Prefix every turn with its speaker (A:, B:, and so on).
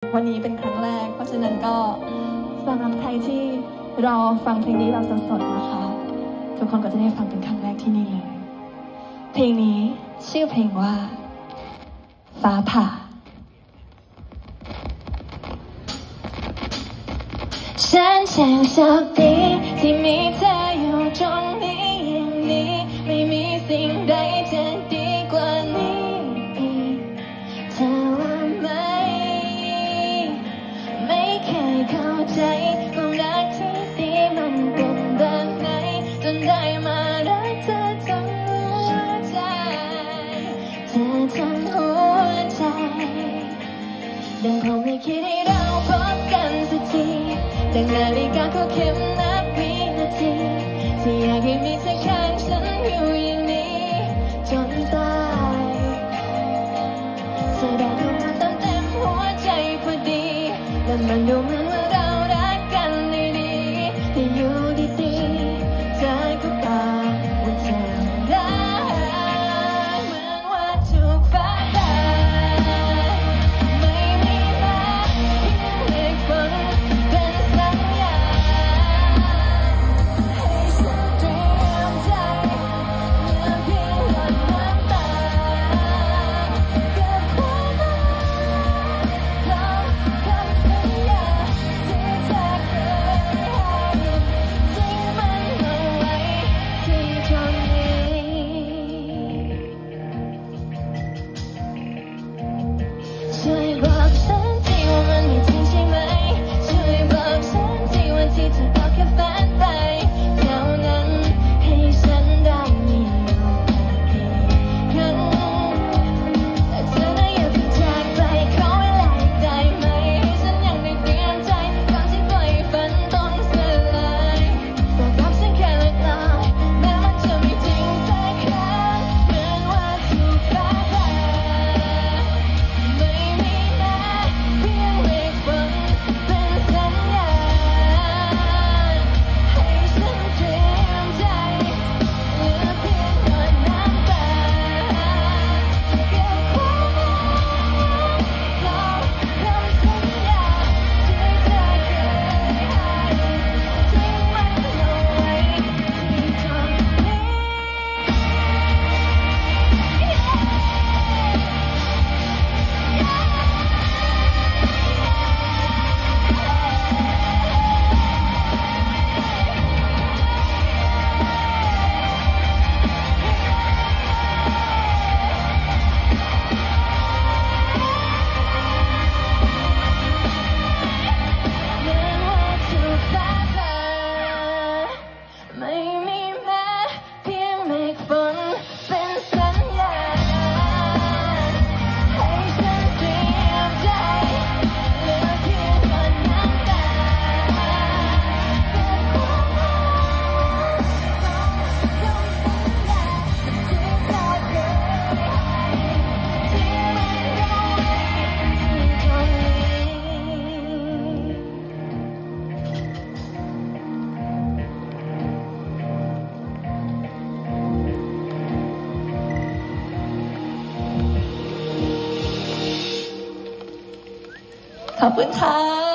A: วันนี้เป็นครั้งแรกเพราะฉะนั้นก็สำหรับใครที่รอฟังเพลงนี้เราสดๆนะคะทุกคนก็จะได้ฟังเป็นครั้งแรกที่นี่เลยเพลงนี้ชื่อเพลงว่าฟ้าผ่าฉันช่างโชคดีที่มีเธออยู่ตรงนี้อย่างนี้ไม่มีสิ่งใดจะดีกว่านี้อีกเธอว่าไหมไม่เคยเข้าใจความรักที่ดีมันเป็นแบบไหนจนได้มารักเธอทั้งหัวใจเธอทั้งหัวใจดังคงไม่คิดให้เราพบกันสักทีดังนาฬิกาเขาเข็มนับวินาทีที่อยากให้มีเธอข้างฉันอยู่อย่างนี้จนตายเธอได้เข้ามาเต็มหัวใจพอดีและมันดูเหมือนว่าเรารักกันดีๆแต่อยู่ดีๆเธอก็บอกว่าเธอรักเหมือนว่าถูกฟ้าผ่าไม่มีแม้เพียงเมฆฝนเป็นสัญญาให้ฉันเตรียมใจเหลือเพียงหยดน้ำตากับความรักของคำสัญญาที่เธอเคยให้ทิ้งมันเอาไว้ที่ตรงนี้ช่วยบอกฉันทีว่ามันไม่จริงใช่ไหมช่วยบอกฉันทีว่าที่เธอบอกแค่ฝันไปเท่านั้นให้ฉันได้มีโอกาสอีกครั้งแต่เธอน่ะอย่าเพิ่งจากไปขอเวลาอีกได้ไหมให้ฉันยังได้เตรียมใจก่อนที่ปล่อยฝันต้องสลายบอกกับฉันแค่เล็กน้อยแม้มันจะไม่จริงสักครั้งเหมือนว่าถูกฟ้าผ่าไม่มีแม้เพียงเมฆฝนเป็นสัญญาให้ฉันเตรียมใจเหลือเพียงหยดน้ำตาเก็บความรักของคำสัญญาที่เธอเคยให้ทิ้งมันเอาไว้ที่ตรงนี้เหมือนว่าถูกฟ้าผ่าไม่มีแม้เพียงเมฆฝนเป็นสัญญาให้ฉันเตรียมใจเหลือเพียงหยดน้ำตาเก็บความรักของคำสัญญาที่เธอเคยให้ทิ้งมันเอาไว้ที่ตรงนี้ขอบคุณค่ะ